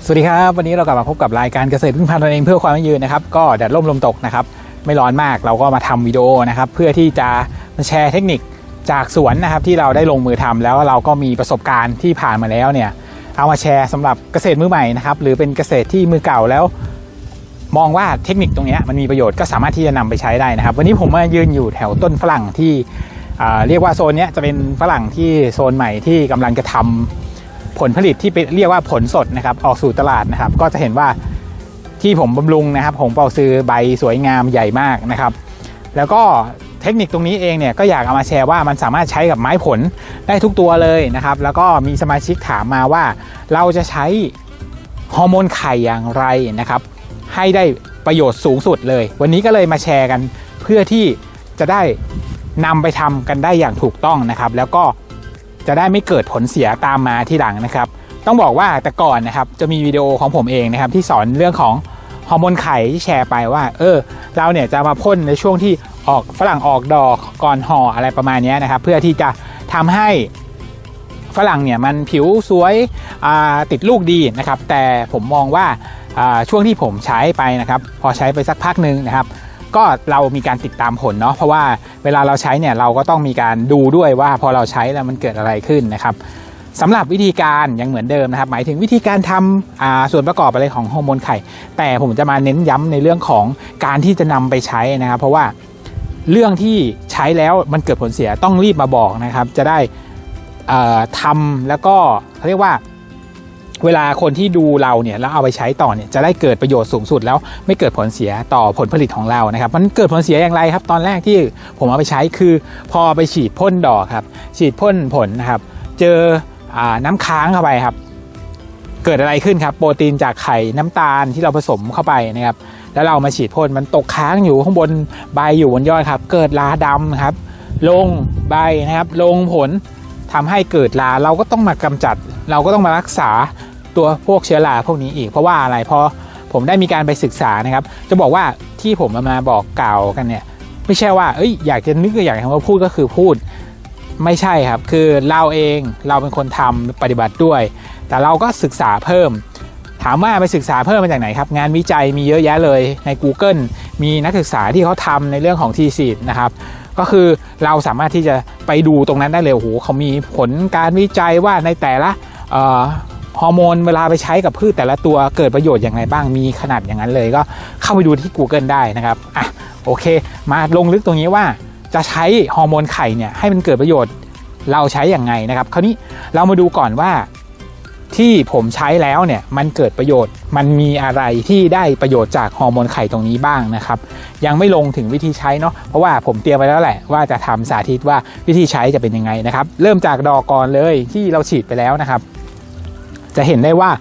สวัสดีครับวันนี้เรากลับมาพบกับรายการเกษตรพึ่งพาตนเองเพื่อความยั่งยืนนะครับก็แดดร่มลมตกนะครับไม่ร้อนมากเราก็มาทำวิดีโอนะครับเพื่อที่จะมาแชร์เทคนิคจากสวนนะครับที่เราได้ลงมือทำแล้วเราก็มีประสบการณ์ที่ผ่านมาแล้วเนี่ยเอามาแชร์สำหรับเกษตรมือใหม่นะครับหรือเป็นเกษตรที่มือเก่าแล้วมองว่าเทคนิคตรงนี้มันมีประโยชน์ก็สามารถที่จะนำไปใช้ได้นะครับวันนี้ผมมายืนอยู่แถวต้นฝรั่งที่เรียกว่าโซนนี้จะเป็นฝรั่งที่โซนใหม่ที่กำลังจะทำผลผลิตที่เรียกว่าผลสดนะครับออกสู่ตลาดนะครับก็จะเห็นว่าที่ผมบำรุงนะครับของเปาซื้อใบสวยงามใหญ่มากนะครับแล้วก็เทคนิคตรงนี้เองเนี่ยก็อยากเอามาแชร์ว่ามันสามารถใช้กับไม้ผลได้ทุกตัวเลยนะครับแล้วก็มีสมาชิกถามมาว่าเราจะใช้ฮอร์โมนไข่อย่างไรนะครับให้ได้ประโยชน์สูงสุดเลยวันนี้ก็เลยมาแชร์กันเพื่อที่จะได้นำไปทำกันได้อย่างถูกต้องนะครับแล้วก็จะได้ไม่เกิดผลเสียตามมาที่หลังนะครับต้องบอกว่าแต่ก่อนนะครับจะมีวิดีโอของผมเองนะครับที่สอนเรื่องของฮอร์โมนไข่ที่แชร์ไปว่าเราเนี่ยจะมาพ่นในช่วงที่ออกฝรั่งออกดอกก่อนห่ออะไรประมาณนี้นะครับเพื่อที่จะทำให้ฝรั่งเนี่ยมันผิวสวยติดลูกดีนะครับแต่ผมมองว่าช่วงที่ผมใช้ไปนะครับพอใช้ไปสักพักหนึ่งนะครับก็เรามีการติดตามผลเนาะเพราะว่าเวลาเราใช้เนี่ยเราก็ต้องมีการดูด้วยว่าพอเราใช้แล้วมันเกิดอะไรขึ้นนะครับสำหรับวิธีการยังเหมือนเดิมนะครับหมายถึงวิธีการทำส่วนประกอบอะไรของฮอร์โมนไข่แต่ผมจะมาเน้นย้ำในเรื่องของการที่จะนำไปใช้นะครับเพราะว่าเรื่องที่ใช้แล้วมันเกิดผลเสียต้องรีบมาบอกนะครับจะได้ทำแล้วก็เขาเรียกว่าเวลาคนที่ดูเราเนี่ยแล้วเอาไปใช้ต่อเนี่ยจะได้เกิดประโยชน์สูงสุดแล้วไม่เกิดผลเสียต่อผลผลิตของเรานะครับมันเกิดผลเสียอย่างไรครับตอนแรกที่ผมเอาไปใช้คือพอไปฉีดพ่นดอกครับฉีดพ่นผลนะครับเจอน้ำค้างเข้าไปครับเกิดอะไรขึ้นครับโปรตีนจากไข่น้ำตาลที่เราผสมเข้าไปนะครับแล้วเรามาฉีดพ่นมันตกค้างอยู่ข้างบนใบอยู่บนยอดครับเกิดราดำครับลงใบนะครับลงผลทำให้เกิดราเราก็ต้องมากำจัดเราก็ต้องมารักษาตัวพวกเชื้อราพวกนี้อีกเพราะว่าอะไรเพราะผมได้มีการไปศึกษานะครับจะบอกว่าที่ผมมาบอกกล่าวกันเนี่ยไม่ใช่ว่าอยากจะนึกอยากจะพูดก็คือพูดไม่ใช่ครับคือเราเองเราเป็นคนทำปฏิบัติด้วยแต่เราก็ศึกษาเพิ่มถามว่าไปศึกษาเพิ่มมาจากไหนครับงานวิจัยมีเยอะแยะเลยใน Google มีนักศึกษาที่เขาทำในเรื่องของ T-Seed นะครับก็คือเราสามารถที่จะไปดูตรงนั้นได้เลยโอ้โหเขามีผลการวิจัยว่าในแต่ละฮอร์โมนเวลาไปใช้กับพืชแต่ละตัวเกิดประโยชน์อย่างไรบ้างมีขนาดอย่างนั้นเลยก็เข้าไปดูที่ Google ได้นะครับโอเคมาลงลึกตรงนี้ว่าจะใช้ฮอร์โมนไข่เนี่ยให้มันเกิดประโยชน์เราใช้อย่างไงนะครับคราวนี้เรามาดูก่อนว่าที่ผมใช้แล้วเนี่ยมันเกิดประโยชน์มันมีอะไรที่ได้ประโยชน์จากฮอร์โมนไข่ตรงนี้บ้างนะครับยังไม่ลงถึงวิธีใช้เนาะเพราะว่าผมเตรียมไว้แล้วแหละว่าจะทำสาธิตว่าวิธีใช้จะเป็นยังไงนะครับเริ่มจากดอกก่อนเลยที่เราฉีดไปแล้วนะครับจะเห็นได้ว่า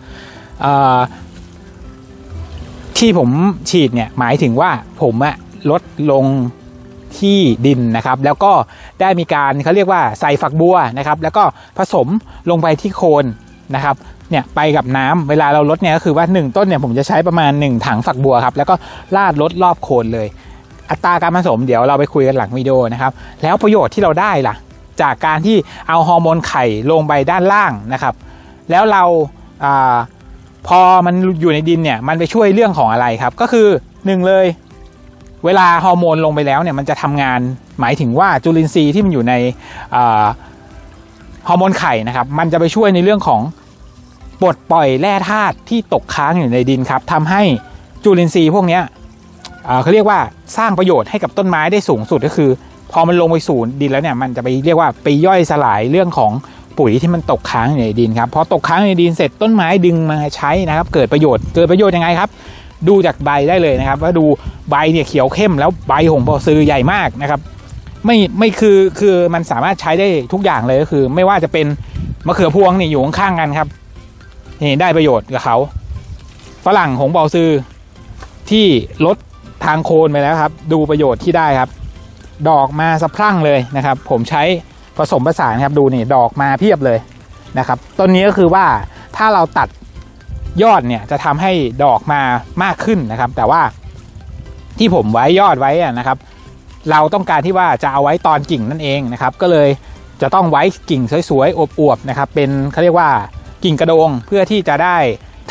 ที่ผมฉีดเนี่ยหมายถึงว่าผมลดลงที่ดินนะครับแล้วก็ได้มีการเขาเรียกว่าใส่ฝักบัวนะครับแล้วก็ผสมลงไปที่โคนนะครับเนี่ยไปกับน้ำเวลาเราลดเนี่ยก็คือว่า1ต้นเนี่ยผมจะใช้ประมาณ1ถังฝักบัวครับแล้วก็ราดลดรอบโคนเลยอัตราการผสมเดี๋ยวเราไปคุยกันหลังวิดีโอนะครับแล้วประโยชน์ที่เราได้ล่ะจากการที่เอาฮอร์โมนไข่ลงไปด้านล่างนะครับแล้วเราพอมันอยู่ในดินเนี่ยมันไปช่วยเรื่องของอะไรครับก็คือ1เลยเวลาฮอร์โมนลงไปแล้วเนี่ยมันจะทำงานหมายถึงว่าจุลินทรีย์ที่มันอยู่ในฮอร์โมนไข่นะครับมันจะไปช่วยในเรื่องของปลดปล่อยแร่ธาตุที่ตกค้างอยู่ในดินครับทำให้จุลินทรีย์พวกนี้เขาเรียกว่าสร้างประโยชน์ให้กับต้นไม้ได้สูงสุดก็คือพอมันลงไปสู่ดินแล้วเนี่ยมันจะไปเรียกว่าไปย่อยสลายเรื่องของปุ๋ยที่มันตกค้างอยู่ในดินครับพอตกค้างในดินเสร็จต้นไม้ดึงมาใช้นะครับเกิดประโยชน์ยังไงครับดูจากใบได้เลยนะครับว่าดูใบเนี่ยเขียวเข้มแล้วใบของเปาซื้อใหญ่มากนะครับไม่คือมันสามารถใช้ได้ทุกอย่างเลยก็คือไม่ว่าจะเป็นมะเขือพวงนี่อยู่ข้างๆกันครับนี่ได้ประโยชน์กับเขาฝรั่งของเปาซื้อที่ลดทางโคนไปแล้วครับดูประโยชน์ที่ได้ครับดอกมาสะพรั่งเลยนะครับผมใช้ผสมผสานครับดูนี่ดอกมาเพียบเลยนะครับต้นนี้ก็คือว่าถ้าเราตัดยอดเนี่ยจะทำให้ดอกมามากขึ้นนะครับแต่ว่าที่ผมไว้ยอดไว้นะครับเราต้องการที่ว่าจะเอาไว้ตอนกิ่งนั่นเองนะครับก็เลยจะต้องไว้กิ่งสวยๆอวบๆนะครับเป็นเขาเรียกว่ากิ่งกระโดงเพื่อที่จะได้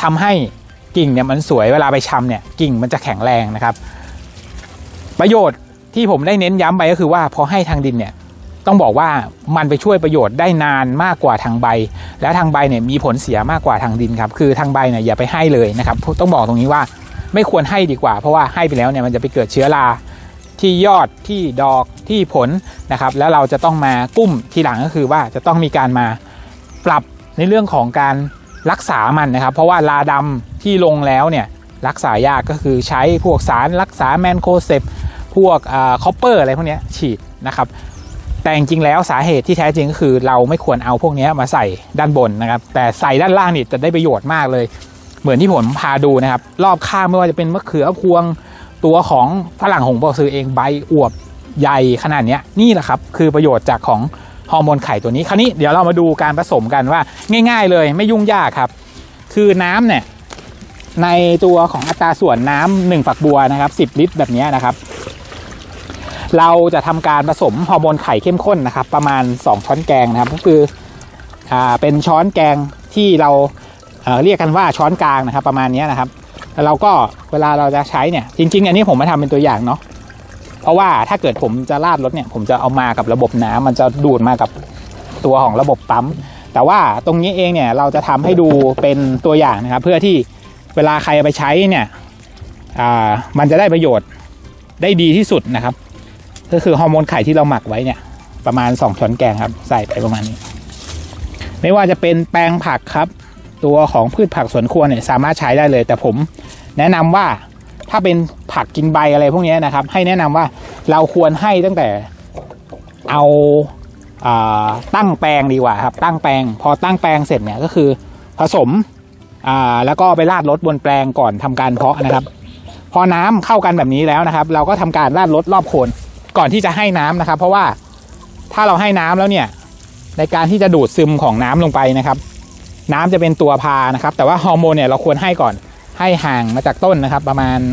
ทำให้กิ่งเนี่ยมันสวยเวลาไปชำเนี่ยกิ่งมันจะแข็งแรงนะครับประโยชน์ที่ผมได้เน้นย้ำไปก็คือว่าพอให้ทางดินเนี่ยต้องบอกว่ามันไปช่วยประโยชน์ได้นานมากกว่าทางใบและทางใบเนี่ยมีผลเสียมากกว่าทางดินครับคือทางใบเนี่ยอย่าไปให้เลยนะครับต้องบอกตรงนี้ว่าไม่ควรให้ดีกว่าเพราะว่าให้ไปแล้วเนี่ยมันจะไปเกิดเชื้อราที่ยอดที่ดอกที่ผลนะครับแล้วเราจะต้องมากุ้มทีหลังก็คือว่าจะต้องมีการมาปรับในเรื่องของการรักษามันนะครับเพราะว่าราดำที่ลงแล้วเนี่ยรักษายากก็คือใช้พวกสารรักษาแมนโคเซปพวกคอปเปอร์อะไรพวกนี้ฉีดนะครับแต่จริงๆแล้วสาเหตุที่แท้จริงก็คือเราไม่ควรเอาพวกนี้มาใส่ด้านบนนะครับแต่ใส่ด้านล่างนี่จะได้ประโยชน์มากเลยเหมือนที่ผมพาดูนะครับรอบข้างไม่ว่าจะเป็นมะเขือพวงตัวของฝรั่งหงส์เปาซื้อเองใบอวบใหญ่ขนาดนี้นี่แหละครับคือประโยชน์จากของฮอร์โมนไข่ตัวนี้คราวนี้เดี๋ยวเรามาดูการผสมกันว่าง่ายๆเลยไม่ยุ่งยากครับคือน้ำเนี่ยในตัวของอัตราส่วนน้ำ1ฝักบัวนะครับ10 ลิตรแบบนี้นะครับเราจะทำการผสมฮอร์โมนไข่เข้มข้นนะครับประมาณ2ช้อนแกงนะครับก็คือเป็นช้อนแกงที่เราเรียกกันว่าช้อนกลางนะครับประมาณนี้นะครับแล้วเราก็เวลาเราจะใช้เนี่ยจริงๆอันนี้ผมมาทำเป็นตัวอย่างเนาะเพราะว่าถ้าเกิดผมจะราดรถเนี่ยผมจะเอามากับระบบน้ำมันจะดูดมากับตัวของระบบปั๊มแต่ว่าตรงนี้เองเนี่ยเราจะทำให้ดูเป็นตัวอย่างนะครับเพื่อที่เวลาใครเอาไปใช้เนี่ยมันจะได้ประโยชน์ได้ดีที่สุดนะครับก็คือฮอร์โมนไข่ที่เราหมักไว้เนี่ยประมาณ2ช้อนแกงครับใส่ไปประมาณนี้ไม่ว่าจะเป็นแปลงผักครับตัวของพืชผักสวนครัวเนี่ยสามารถใช้ได้เลยแต่ผมแนะนำว่าถ้าเป็นผักกินใบอะไรพวกนี้นะครับให้แนะนำว่าเราควรให้ตั้งแต่เอาตั้งแปลงดีกว่าครับตั้งแปลงพอตั้งแปลงเสร็จเนี่ยก็คือผสมแล้วก็ไปราดรถบนแปลงก่อนทำการเพาะนะครับพอน้ำเข้ากันแบบนี้แล้วนะครับเราก็ทำการราดรถรอบโคนก่อนที่จะให้น้ำนะครับเพราะว่าถ้าเราให้น้ำแล้วเนี่ยในการที่จะดูดซึมของน้ำลงไปนะครับน้ำจะเป็นตัวพานะครับแต่ว่าฮอร์โมนเนี่ยเราควรให้ก่อนให้ห่างมาจากต้นนะครับประมาณ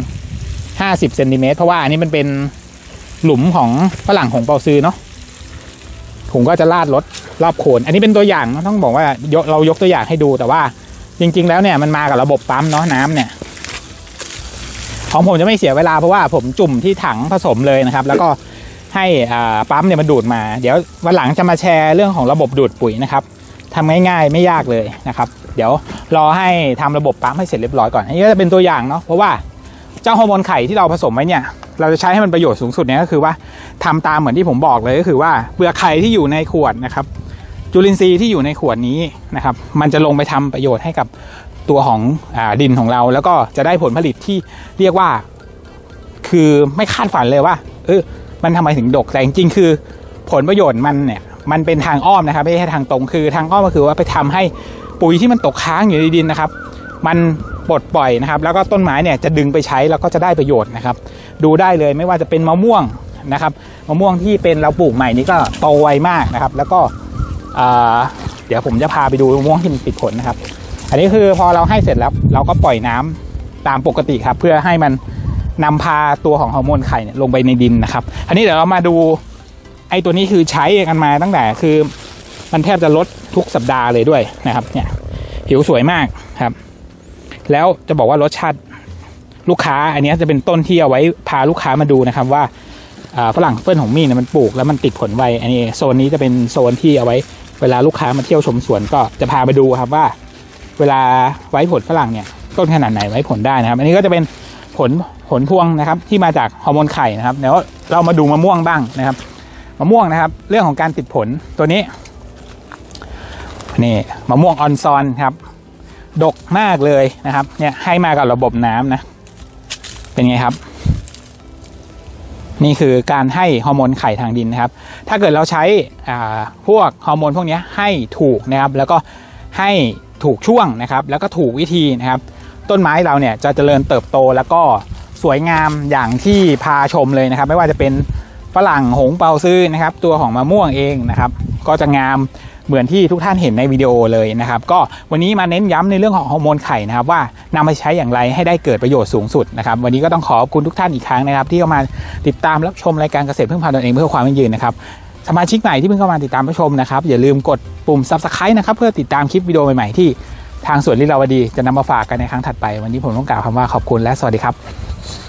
50 เซนติเมตรเพราะว่าอันนี้มันเป็นหลุมของฝรั่งหงส์เปาซื้อเนาะผมก็จะราดรถรอบโคนอันนี้เป็นตัวอย่างต้องบอกว่าเรายกตัวอย่างให้ดูแต่ว่าจริงๆแล้วเนี่ยมันมากับระบบปั๊มเนาะน้ำเนี่ยของผมจะไม่เสียเวลาเพราะว่าผมจุ่มที่ถังผสมเลยนะครับแล้วก็ให้ปั๊มเนี่ยมันดูดมาเดี๋ยววันหลังจะมาแชร์เรื่องของระบบดูดปุ๋ยนะครับทำง่ายๆไม่ยากเลยนะครับเดี๋ยวรอให้ทำระบบปั๊มให้เสร็จเรียบร้อยก่อนอันนี้ก็จะเป็นตัวอย่างเนาะเพราะว่าเจ้าฮอร์โมนไข่ที่เราผสมไว้เนี่ยเราจะใช้ให้มันประโยชน์สูงสุดเนี่ยก็คือว่าทำตามเหมือนที่ผมบอกเลยก็คือว่าเปลือกไข่ที่อยู่ในขวดนะครับจุลินทรีย์ที่อยู่ในขวดนี้นะครับมันจะลงไปทำประโยชน์ให้กับตัวของดินของเราแล้วก็จะได้ผลผลิตที่เรียกว่าคือไม่คาดฝันเลยว่ามันทำไมถึงดกแต่จริงๆคือผลประโยชน์มันเนี่ยมันเป็นทางอ้อมนะครับไม่ใช่ทางตรงคือทางอ้อมก็คือว่าไปทำให้ปุ๋ยที่มันตกค้างอยู่ในดินนะครับมันปลดปล่อยนะครับแล้วก็ต้นไม้เนี่ยจะดึงไปใช้แล้วก็จะได้ประโยชน์นะครับดูได้เลยไม่ว่าจะเป็นมะม่วงนะครับมะม่วงที่เป็นเราปลูกใหม่นี้ก็โตไวมากนะครับแล้วก็เดี๋ยวผมจะพาไปดูมะม่วงที่มันติดผลนะครับอันนี้คือพอเราให้เสร็จแล้วเราก็ปล่อยน้ำตามปกติครับเพื่อให้มันนำพาตัวของฮอร์โมนไข่เนี่ยลงไปในดินนะครับอันนี้เดี๋ยวเรามาดูไอ้ตัวนี้คือใช้กันมาตั้งแต่คือมันแทบจะลดทุกสัปดาห์เลยด้วยนะครับเนี่ยผิวสวยมากครับแล้วจะบอกว่ารสชาติลูกค้าอันนี้จะเป็นต้นที่เอาไว้พาลูกค้ามาดูนะครับว่าฝรั่งเฟิ่นของมี่เนี่ยมันปลูกแล้วมันติดผลไวอันนี้โซนนี้จะเป็นโซนที่เอาไว้เวลาลูกค้ามาเที่ยวชมสวนก็จะพาไปดูครับว่าเวลาไว้ผลฝรั่งเนี่ยต้นขนาดไหนไว้ผลได้นะครับอันนี้ก็จะเป็นผลพวงนะครับที่มาจากฮอร์โมนไข่นะครับเดี๋ยวเรามาดูมะม่วงบ้างนะครับมะม่วงนะครับเรื่องของการติดผลตัวนี้นี่มะม่วงออนซอนครับดกมากเลยนะครับเนี่ยให้มากับระบบน้ำนะเป็นไงครับนี่คือการให้ฮอร์โมนไข่ทางดินนะครับถ้าเกิดเราใช้พวกฮอร์โมนพวกนี้ให้ถูกนะครับแล้วก็ให้ถูกช่วงนะครับแล้วก็ถูกวิธีนะครับต้นไม้เราเนี่ยจะเจริญเติบโตแล้วก็สวยงามอย่างที่พาชมเลยนะครับไม่ว่าจะเป็นฝรั่งหงส์เปาซื้อนะครับตัวของมะม่วงเองนะครับก็จะงามเหมือนที่ทุกท่านเห็นในวิดีโอเลยนะครับก็วันนี้มาเน้นย้ำในเรื่องของฮอร์โมนไข่นะครับว่านำไปใช้อย่างไรให้ได้เกิดประโยชน์สูงสุดนะครับวันนี้ก็ต้องขอบคุณทุกท่านอีกครั้งนะครับที่เข้ามาติดตามรับชมรายการเกษตรพึ่งพาตนเองเพื่อความยั่งยืนนะครับสมาชิกใหม่ที่เพิ่งเข้ามาติดตามรับชมนะครับอย่าลืมกดปุ่ม Subscribe นะครับเพื่อติดตามคลิปวิดีโอใหม่ๆที่ทางสวนลีลาวดีจะนำมาฝากกันในครั้งถัดไปวันนี้ผมต้องกล่าวคำว่าขอบคุณและสวัสดีครับ